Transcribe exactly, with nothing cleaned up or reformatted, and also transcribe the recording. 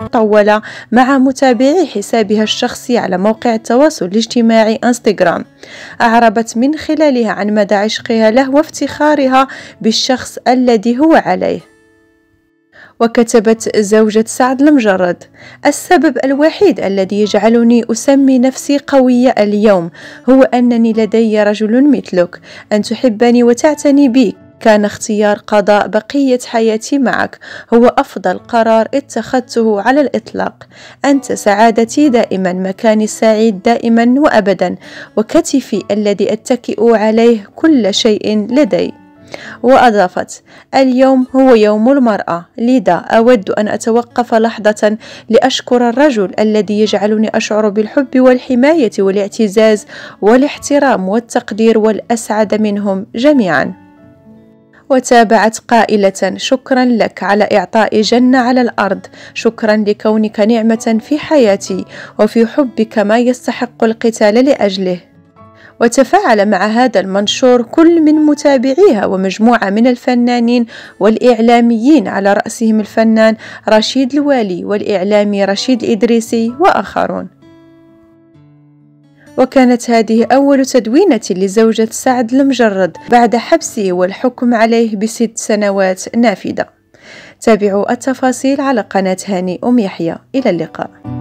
مطولة مع متابعي حسابها الشخصي على موقع التواصل الاجتماعي انستغرام، أعربت من خلالها عن مدى عشقها له وافتخارها بالشخص الذي هو عليه. وكتبت زوجة سعد المجرد: السبب الوحيد الذي يجعلني أسمي نفسي قوية اليوم هو أنني لدي رجل مثلك، أن تحبني وتعتني بي كان اختيار قضاء بقية حياتي معك هو أفضل قرار اتخذته على الإطلاق. أنت سعادتي دائما، مكاني السعيد دائما وأبدا، وكتفي الذي أتكئ عليه كل شيء لدي. وأضافت: اليوم هو يوم المرأة، لذا أود أن أتوقف لحظة لأشكر الرجل الذي يجعلني أشعر بالحب والحماية والاعتزاز والاحترام والتقدير، والأسعد منهم جميعا. وتابعت قائلة: شكرا لك على إعطاء جنة على الأرض، شكرا لكونك نعمة في حياتي وفي حبك ما يستحق القتال لأجله. وتفاعل مع هذا المنشور كل من متابعيها ومجموعة من الفنانين والإعلاميين على رأسهم الفنان رشيد الوالي والإعلامي رشيد الإدريسي وآخرون. وكانت هذه أول تدوينة لزوجة سعد المجرد بعد حبسه والحكم عليه بست سنوات نافذة. تابعوا التفاصيل على قناة هاني أم يحيى. إلى اللقاء.